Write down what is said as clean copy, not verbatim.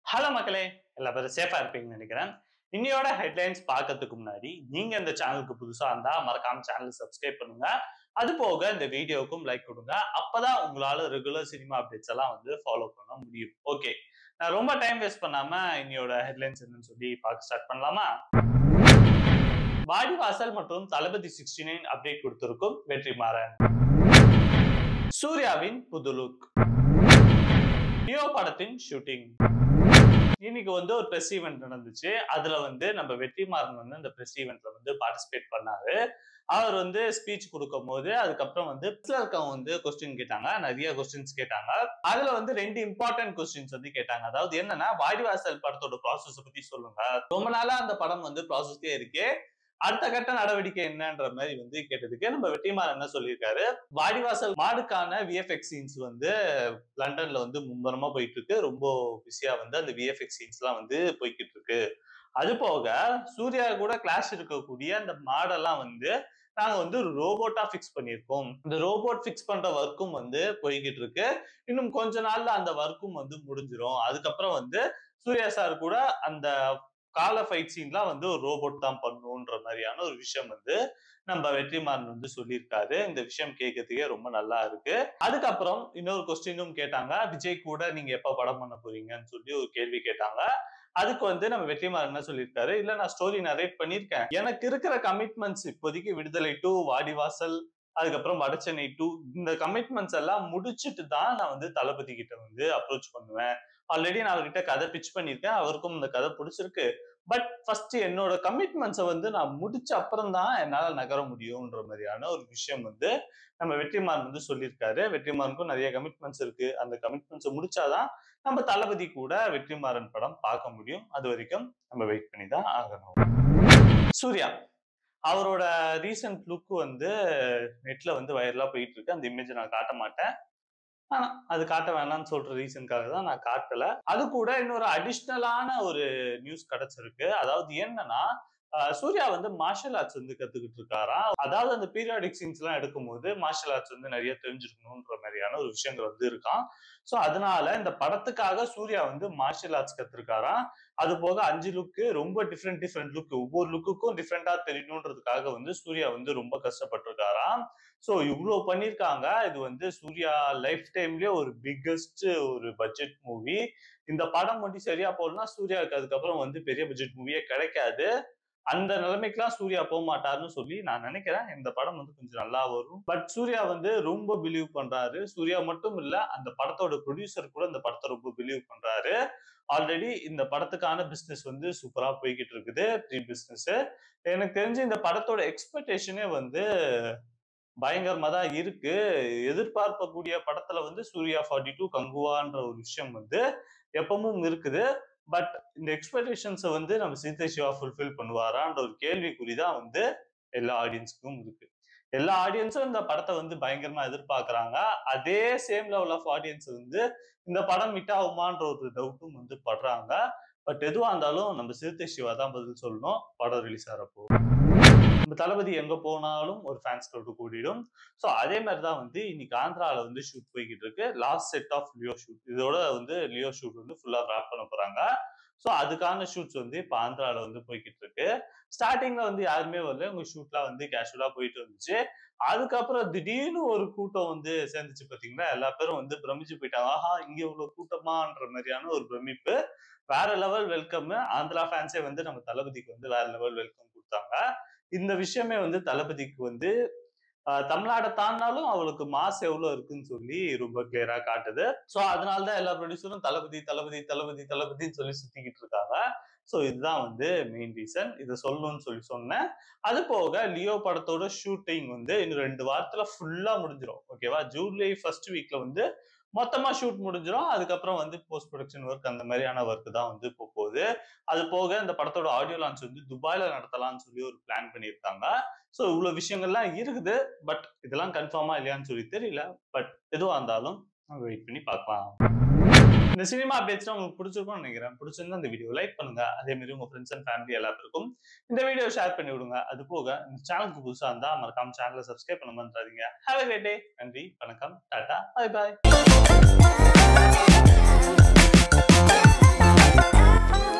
Hello மக்களே, எல்லா பேரும் சேஃபா இருப்பீங்கன்னு நினைக்கிறேன். இன்னையோட ஹெட்லைன்ஸ் பார்க்கறதுக்கு முன்னாடி நீங்க இந்த சேனலுக்கு புதுசா இருந்தா மறக்காம சேனல் சப்ஸ்கிரைப் பண்ணுங்க. அது போக இந்த வீடியோவுக்கும் லைக் கொடுங்க. அப்பதான் உங்களால ரெகுலர் சினிமா அப்டேட்ஸ் எல்லாம் ஃபாலோ பண்ண முடியும். ஓகே, நான் ரொம்ப டைம் வேஸ்ட் பண்ணாம இன்னையோட ஹெட்லைன்ஸ் என்னன்னு சொல்லி பார்க்க ஸ்டார்ட் பண்ணலாமா? வாடிவாசல் மற்றும் தளபதி 69 அப்டேட் கொடுத்திருக்கும் வெற்றி மாறன். சூர்யாவின் புது லுக். லியோ படத்தின் ஷூட்டிங். இன்னைக்கு ஒரு பிரஸ் ஈவென்ட் நடந்துச்சு. அதுல நம்ம வெற்றிமாறன் அந்த பிரஸ் ஈவென்ட்ல பார்ட்டிசிபேட் பண்ணாரு. அவர் ஸ்பீச் கொடுக்கும் போது அதுக்கப்புறம் இருக்கவங்க கொஸ்டின் கேட்டாங்க. நிறைய கொஸ்டின்ஸ் கேட்டாங்க. அதுல 2 இம்பார்ட்டன்ட் கொஸ்டின்ஸ் கேட்டாங்க. அதாவது என்னன்னா, வாடிவாசல் படத்தோட ப்ராசஸ் பத்தி சொல்லுங்க. ரொம்ப நாளா அந்த படம் ப்ராசஸ்லயே இருக்கு. அடுத்த கட்ட நடவடிக்கை என்னன்ற மாதிரி கேட்டதுக்கு நம்ம வெற்றிமாறன் என்ன சொல்லியிருக்காரு, வாடிவாசல் மாடுக்கான விஎஃப்எக்ஸ் சீன்ஸ் லண்டன்ல மும்முரமா போயிட்டு இருக்கு. ரொம்ப பிஸியா அந்த விஎஃப்எக்ஸ் சீன்ஸ் எல்லாம் போய்கிட்டு இருக்கு. அது போக சூர்யா கூட கிளாஷ் இருக்கக்கூடிய அந்த மாடெல்லாம் நாங்க ரோபோட்டா பிக்ஸ் பண்ணிருக்கோம். இந்த ரோபோட் பிக்ஸ் பண்ற ஒர்க்கும் போய்கிட்டு இருக்கு. இன்னும் கொஞ்ச நாள்ல அந்த ஒர்க்கும் முடிஞ்சிரும். அதுக்கப்புறம் சூர்யா சார் கூட அந்த கால ஃபைட் சீன்லாம் ஒரு ரோபோட் தான் பண்ணுன்ற மாதிரியான ஒரு விஷயம் நம்ம வெற்றிமாறன் சொல்லியிருக்காரு. இந்த விஷயம் கேட்கறதுக்கே ரொம்ப நல்லா இருக்கு. அதுக்கப்புறம் இன்னொரு கொஸ்டினும் கேட்டாங்க, விஜய் கூட நீங்க எப்ப படம் பண்ண போறீங்கன்னு சொல்லி ஒரு கேள்வி கேட்டாங்க. அதுக்கு நம்ம வெற்றிமாறன் என்ன சொல்லியிருக்காரு, இல்ல நான் ஸ்டோரி நரேட் பண்ணிருக்கேன். எனக்கு இருக்கிற கமிட்மெண்ட்ஸ் இப்போதைக்கு விடுதலை 2, வாடிவாசல், அதுக்கப்புறம் வடச்சென்னை 2 இந்த கமிட்மெண்ட்ஸ் எல்லாம் முடிச்சுட்டு தான் நான் தளபதி கிட்ட அப்ரோச் பண்ணுவேன். ஆல்ரெடி நான் அவர்கிட்ட கதை பிச் பண்ணிருக்கேன். அவருக்கும் இந்த கதை பிடிச்சிருக்கு. பட் ஃபர்ஸ்ட் என்னோட கமிட்மெண்ட்ஸை நான் முடிச்ச அப்புறம் தான் என்னால நகர முடியும்ன்ற மாதிரியான ஒரு விஷயம் நம்ம வெற்றிமாறன் சொல்லியிருக்காரு. வெற்றிமாறனுக்கும் நிறைய கமிட்மெண்ட்ஸ் இருக்கு. அந்த கமிட்மெண்ட்ஸை முடிச்சாதான் நம்ம தளபதி கூட வெற்றிமாறன் படம் பார்க்க முடியும். அது வரைக்கும் நம்ம வெயிட் பண்ணி தான் ஆகணும். சூர்யா அவரோட ரீசன்ட் லுக் நெட்ல வைரலா போயிட்டு இருக்கு. அந்த இமேஜ் நான் காட்ட மாட்டேன். ஆனா அது காட்ட வேணாம்னு சொல்ற ரீசனுக்காக தான் நான் காட்டல. அது கூட இன்னொரு அடிஷ்னலான ஒரு நியூஸ் கிடைச்சிருக்கு. அதாவது என்னன்னா, சூர்யா மார்ஷல் ஆர்ட்ஸ் கத்துக்கிட்டு இருக்காராம். அதாவது அந்த பீரியாடிக் சீன்ஸ் எல்லாம் எடுக்கும்போது மார்ஷல் ஆர்ட்ஸ் நிறைய தெரிஞ்சிருக்கணும்ன்ற மாதிரியான ஒரு விஷயங்கள் இருக்கான். சோ அதனால இந்த படத்துக்காக சூர்யா மார்ஷல் ஆர்ட்ஸ் கத்துருக்காராம். அது போக 5 லுக்கு ரொம்ப டிஃப்ரெண்ட் லுக், ஒவ்வொரு லுக்குக்கும் டிஃப்ரெண்டா தெரியணுன்றதுக்காக சூர்யா ரொம்ப கஷ்டப்பட்டிருக்காராம். சோ இவ்வளவு பண்ணிருக்காங்க. இது சூர்யா லைஃப் டைம்லயே ஒரு பிக்கஸ்ட் ஒரு பட்ஜெட் மூவி. இந்த படம் மட்டும் சரியா போகலன்னா சூர்யாவுக்கு அதுக்கப்புறம் பெரிய பட்ஜெட் மூவியே கிடைக்காது. அந்த நிலைமைக்கெல்லாம் சூர்யா போக மாட்டாருன்னு சொல்லி நான் நினைக்கிறேன். இந்த படம் கொஞ்சம் நல்லா வரும். பட் சூர்யா ரொம்ப பிலீவ் பண்றாரு. சூர்யா மட்டும் இல்ல, அந்த படத்தோட ப்ரொடியூசர் கூட இந்த படத்தை ரொம்ப பிலீவ் பண்றாரு. ஆல்ரெடி இந்த படத்துக்கான பிசினஸ் சூப்பரா போய்கிட்டு இருக்குது, ப்ரீ பிசினஸ். எனக்கு தெரிஞ்சு இந்த படத்தோட எக்ஸ்பெக்டேஷனே பயங்கரமா தான் இருக்கு. எதிர்பார்க்கக்கூடிய படத்துல சூர்யா 42 கங்குவான்ற ஒரு விஷயம் எப்பவும் இருக்குது. பட் இந்த எக்ஸ்பெக்டேஷன்ஸை நம்ம சிறுத்தை சிவா ஃபுல்ஃபில் பண்ணுவாரான்ற ஒரு கேள்விக்குறிதான் எல்லா ஆடியன்ஸுக்கும் இருக்கு. எல்லா ஆடியன்ஸும் இந்த படத்தை பயங்கரமா எதிர்பார்க்கறாங்க. அதே சேம் லெவல் ஆஃப் ஆடியன்ஸ் இந்த படம் ஹிட் ஆகுமான்ற ஒரு டவுட்டும் படுறாங்க. பட் எதுவா இருந்தாலும் நம்ம சிறுத்தை சிவா தான் பதில் சொல்லணும். படம் ரிலீஸ் ஆகிறப்போ நம்ம தளபதி எங்க போனாலும் ஒரு ஃபேன்ஸ் கிரவுட் கூடிடும். சோ அதே மாதிரிதான் இன்னைக்கு ஆந்திரால ஷூட் போய்கிட்டு இருக்கு. Last set of Leo shoot. இதோட லியோ ஷூட் ஃபுல்லா ராப் பண்ண போறாங்க. சோ அதுக்கான ஷூட்ஸ் இப்ப ஆந்திரால போய்கிட்டு இருக்கு. ஸ்டார்டிங்ல யாருமே வரல. உங்க ஷூட்லாம் கேஷுவலா போயிட்டு இருந்துச்சு. அதுக்கப்புறம் திடீர்னு ஒரு கூட்டம் சேர்ந்துச்சு பாத்தீங்களா. எல்லா பேரும் பிரமிச்சு போயிட்டாங்க. ஆஹா, இங்க இவ்வளவு கூட்டமான்ற மாதிரியான ஒரு பிரமிப்பு. வேற லெவல் வெல்கம். ஆந்திரா ஃபேன்ஸே நம்ம தளபதிக்கு வேற லெவல் வெல்கம் கொடுத்தாங்க. இந்த விஷயமே தளபதிக்கு தமிழ்நாடை தாண்டினாலும் அவளுக்கு மாஸ் எவ்வளவு இருக்குன்னு சொல்லி ரொம்ப கிளியரா காட்டுது. சோ அதனாலதான் எல்லா ப்ரொடியூசரும் தளபதி தளபதி தளபதி தளபதின்னு சொல்லி சுத்திக்கிட்டு இருக்காங்க. சோ இதுதான் மெயின் ரீசன். இதை சொல்லணும்னு சொல்லி சொன்னேன். அது போக லியோ படத்தோட ஷூட்டிங் இன்னும் 2 வாரத்துல ஃபுல்லா முடிஞ்சிடும். ஓகேவா? ஜூலை ஃபர்ஸ்ட் வீக்ல மொத்தமா ஷூட் முடிஞ்சிடும். அதுக்கப்புறம் போஸ்ட் ப்ரொடக்ஷன் ஒர்க் அந்த மாதிரியான ஒர்க் தான் போகுது. அது போக இந்த படத்தோட ஆடியோ லான்ச் துபாயில நடத்தலாம்னு சொல்லி ஒரு பிளான் பண்ணியிருக்காங்க. சோ இவ்வளவு விஷயங்கள்லாம் இருக்குது. பட் இதெல்லாம் கன்ஃபார்மா இல்லையான்னு சொல்லி தெரியல. பட் எதுவா இருந்தாலும் நம்ம வெயிட் பண்ணி பார்க்கலாம். இந்த சினிமா அப்டேட்ஸ் உங்களுக்கு பிடிச்சிருக்கும்னு நினைக்கிறேன். பிடிச்சிருந்தா இந்த வீடியோ லைக் பண்ணுங்க. அதே மாதிரி உங்க ஃப்ரெண்ட்ஸ் அண்ட் ஃபேமிலி எல்லாருக்கும் இந்த வீடியோ ஷேர் பண்ணி விடுங்க. அது போக இந்த சேனலுக்கு புதுசா இருந்தா மறக்காம சேனலை சப்ஸ்கிரைப் பண்ண மறந்துடாதீங்க. Have a great day. நன்றி, வணக்கம், டாடா, பை பை.